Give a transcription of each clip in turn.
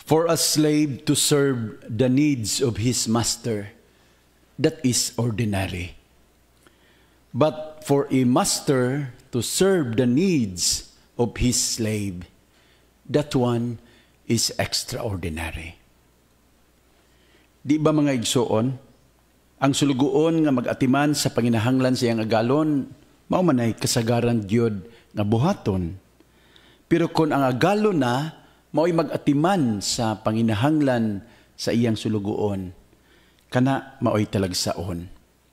For a slave to serve the needs of his master, that is ordinary. But for a master to serve the needs of his slave, that one is extraordinary. Di ba mga igsoon, ang sulugoon nga mag-atiman sa panginahanglan sa iyang agalon, mao man ay kasagaran gyud nga buhaton. Pero kung ang agalon na, mao'y mag-atiman sa panginahanglan sa iyang sulugoon, kana mao'y talagsaon.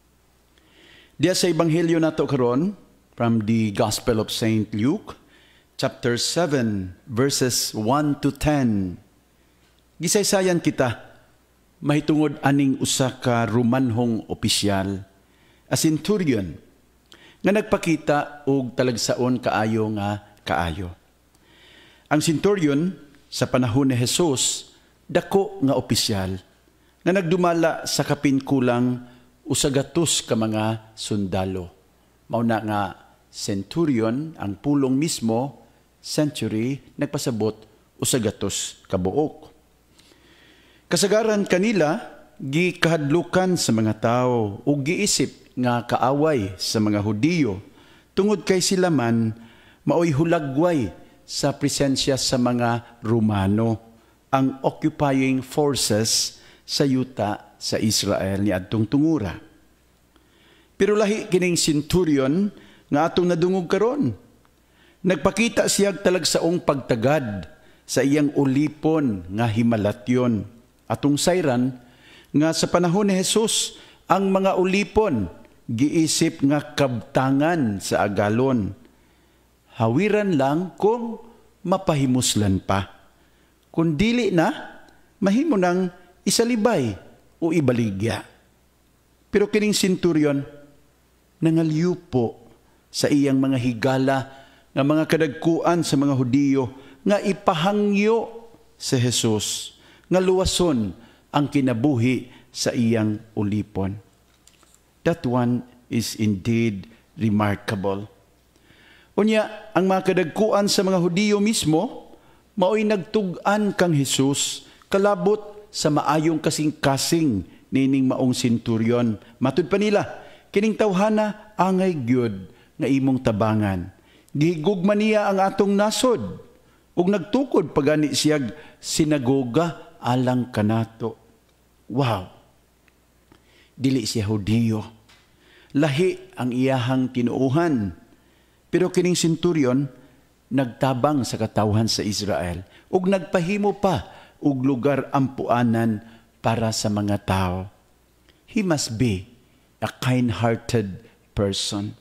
Diya sa Ebanghelyo nato karon, from the Gospel of St. Luke, chapter 7, verses 1 to 10. Gisaysayan kita, mahitungod aning usa ka Romanhong opisyal, a centurion, nga nagpakita og talagsaon kaayo nga kaayo. Ang centurion sa panahon ni Jesus, dako nga opisyal, nga nagdumala sa kapinkulang usagatos ka mga sundalo. Mauna nga centurion, ang pulong mismo, century, nagpasabot usagatos ka buok. Kasagaran kanila, gikahadlukan sa mga tao o giisip nga kaaway sa mga Hudiyo, tungod kay sila man maoy hulagway sa presensya sa mga Romano, ang occupying forces sa yuta sa Israel ni adtong tungura. Pero lahi kining centurion nga atong nadungog karon. Nagpakita siya talagsaong pagtagad sa iyang ulipon nga himalatyon. Atong sayran nga sa panahon ni Jesus, ang mga ulipon giisip nga kabtangan sa agalon. Hawiran lang kung mapahimuslan pa. Kung dili na, mahimo nang isalibay o ibaligya. Pero kining centurion, nangalyo po sa iyang mga higala nga mga kadagkuan sa mga Hudiyo nga ipahangyo sa Jesus, nga luwason ang kinabuhi sa iyang ulipon. That one is indeed remarkable. Unya, ang mga kadagkuan sa mga Hudiyo mismo, mao'y nagtug-an kang Jesus, kalabot sa maayong kasing-kasing nining maong centurion. Matud pa nila, kining tawhana angay gyud nga imong tabangan. Gihigugma niya ang atong nasod, ug nagtukod pagani siyag sinagoga alang kanato. Wow! Dili siya Hudiyo. Lahi ang iyahang tinuuhan. Pero kining centurion, nagtabang sa katawhan sa Israel ug nagpahimo pa og lugar ampuanan para sa mga tao. He must be a kind-hearted person.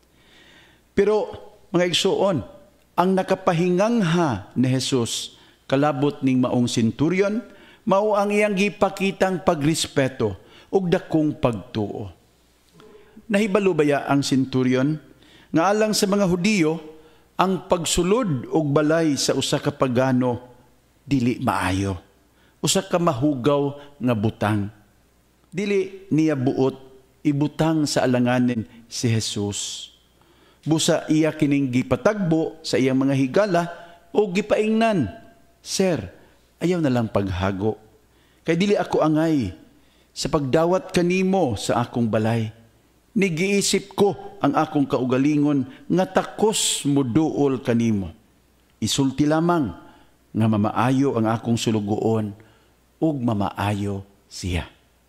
Pero mga igsoon, ang nakapahingangha ni Jesus kalabot ning maong centurion, mao ang iyang gipakitang pagrespeto ug dakong pagtuo. Nahibalo baya ang centurion nga alang sa mga Hudiyo, ang pagsulod og balay sa usa ka pagano dili maayo. Usa ka mahugaw nga butang. Dili niya buot ibutang sa alanganin si Jesus. Busa iya kining gipatagbo sa iyang mga higala o gipaingnan, "Sir, ayaw na lang paghago. Kay dili ako angay sa pagdawat kanimo sa akong balay. Nigiisip ko ang akong kaugalingon nga takos muduol kanimo. Isulti lamang nga mamaayo ang akong sulugoon ug mamaayo siya."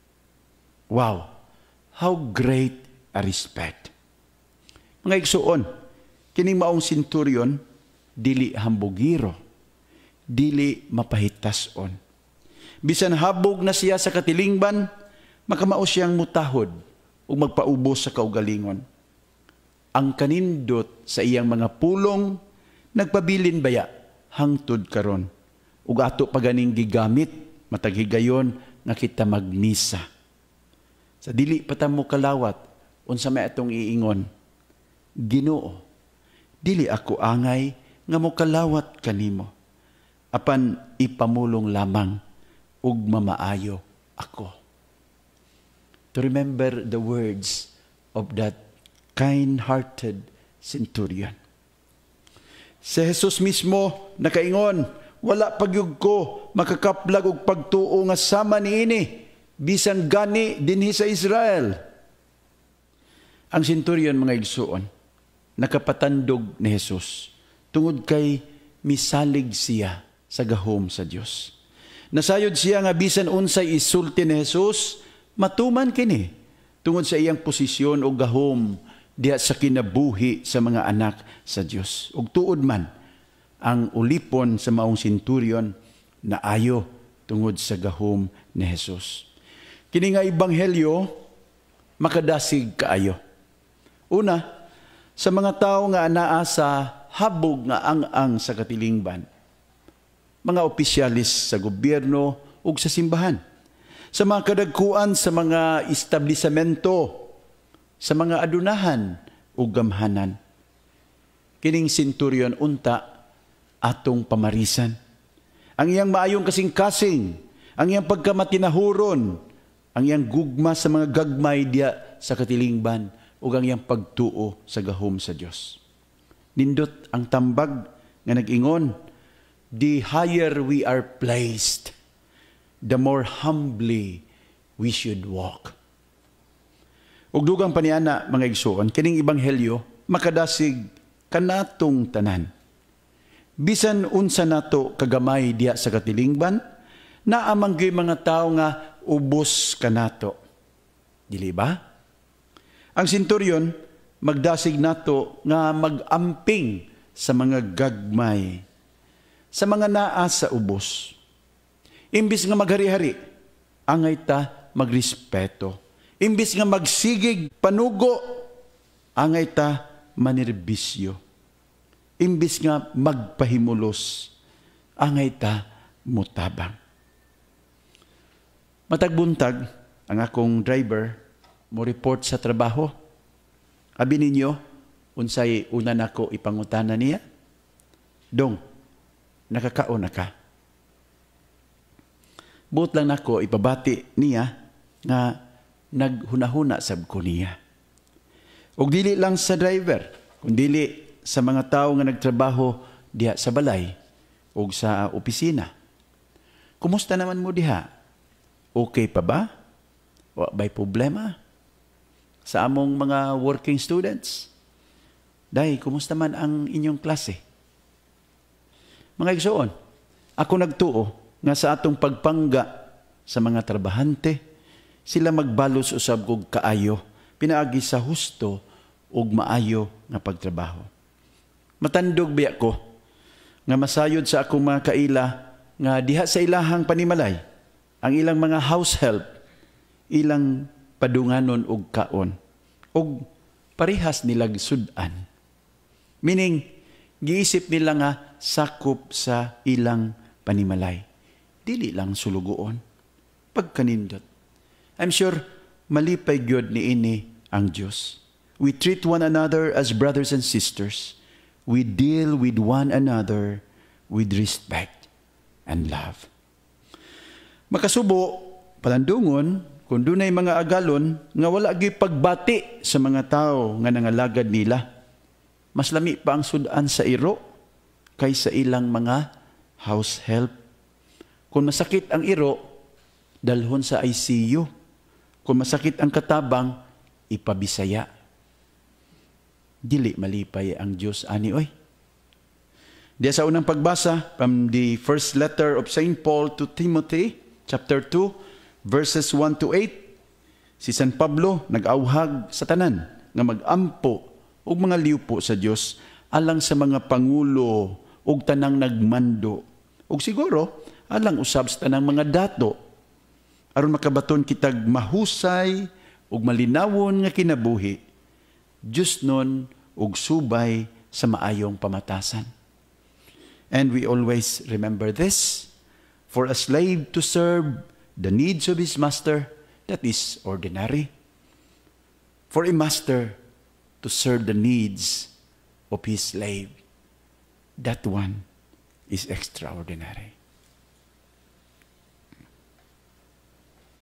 Wow! How great a respect! Mga igsuon, kining maong centurion, dili hambugiro, dili mapahitason. Bisan habog na siya sa katilingban, makamao siyang mutahod o magpaubos sa kaugalingon. Ang kanindot sa iyang mga pulong, nagpabilin baya hangtod karon. Ug ato paganing gigamit, mataghigayon nga kita magmisa. Sa dili patamo kalawat, unsa may atong iingon, Ginoo, dili ako angay nga mokalawat kanimo. Apan ipamulong lamang ug mamaayo ako. To remember the words of that kind-hearted centurion. Si Jesus mismo nakaingon, wala pagyug ko makakaplag og pagtuo nga sama niini bisan gani dinhi sa Israel. Ang centurion, mga igsuon, nakapatandog ni Jesus tungod kay misalig siya sa gahom sa Dios. Nasayod siya nga bisan unsay isulti ni Jesus, matuman kini tungod sa iyang posisyon o gahom diha sa kinabuhi sa mga anak sa Dios. Ug tuod man ang ulipon sa maong centurion na ayo tungod sa gahom ni Jesus. Kini nga ebanghelyo makadasig kaayo. Una, sa mga tao nga anaa sa habog nga ang sa katilingban, mga opisyalis sa gobyerno ug sa simbahan, sa mga kadagkuan sa mga establisamento, sa mga adunahan ug gamhanan. Kining centurion unta atong pamarisan. Ang iyang maayong kasing-kasing, ang iyang pagkamatinahuron, ang iyang gugma sa mga gagmay diya sa katilingban, ug ang iyang pagtuo sa gahom sa Dios. Nindot ang tambag nga nag-ingon, the higher we are placed, the more humbly we should walk. Ug dugang paniana, mga igsuon, kining ebanghelyo makadasig kanatong tanan. Bisan unsa nato kagamay diya sa katilingban, naamang gyud mga tao nga ubos kanato. Dili ba? Ang centurion magdasig nato nga magamping sa mga gagmay, sa mga naa sa ubos. Imbis nga maghari-hari, angay ta magrespeto. Imbis nga magsigig panugo, angay ta manirbisyo. Imbis nga magpahimulos, angay ta mutabang. Matagbuntag ang akong driver mo report sa trabaho. Abi ninyo, unsay una nako ipangutana niya? Dong, nakakaon na ka. Buot lang nako ipabati niya nga naghunahuna sab ko niya. Ug dili lang sa driver, kundi sa mga tao nga nagtrabaho diha sa balay ug sa opisina. Kumusta naman mo diha? Okay pa ba? Wa bay problema? Sa among mga working students, Day, kumusta man ang inyong klase? Mga igsoon, ako nagtuo nga sa atong pagpangga sa mga trabahante, sila magbalos usab kog kaayo, pinaagi sa husto ug maayo nga pagtrabaho. Matandog biya ko nga masayod sa akong mga kaila nga diha sa ilahang panimalay, ang ilang mga house help, ilang padunganon og kaon, og parihas nilag sudan. Meaning, giisip nila nga sakop sa ilang panimalay. Dili lang sulugoon, pagkanindot. I'm sure malipay gyud ni ini ang Dios. We treat one another as brothers and sisters. We deal with one another with respect and love. Makasubo, palandungon, kung dunay mga agalon nga wala gyud pagbati sa mga tao nga nangalagad nila, mas lami pa ang sudan sa iro kaysa ilang mga house help. Kung masakit ang iro, dalhon sa ICU. Kung masakit ang katabang, ipabisaya. Dili malipay ang Diyos ani oy. Diya sa unang pagbasa from the first letter of St. Paul to Timothy, chapter 2, verses 1 to 8, si San Pablo nag-auhag sa tanan nga mag-ampo ug mga liupo sa Dios alang sa mga pangulo ug tanang nagmando ug siguro alang usab sa tanang mga dato aron makabaton kitag mahusay ug malinawon nga kinabuhi, Dios nun ug subay sa maayong pamatasan. And we always remember this: for a slave to serve the needs of his master, that is ordinary. For a master to serve the needs of his slave, that one is extraordinary.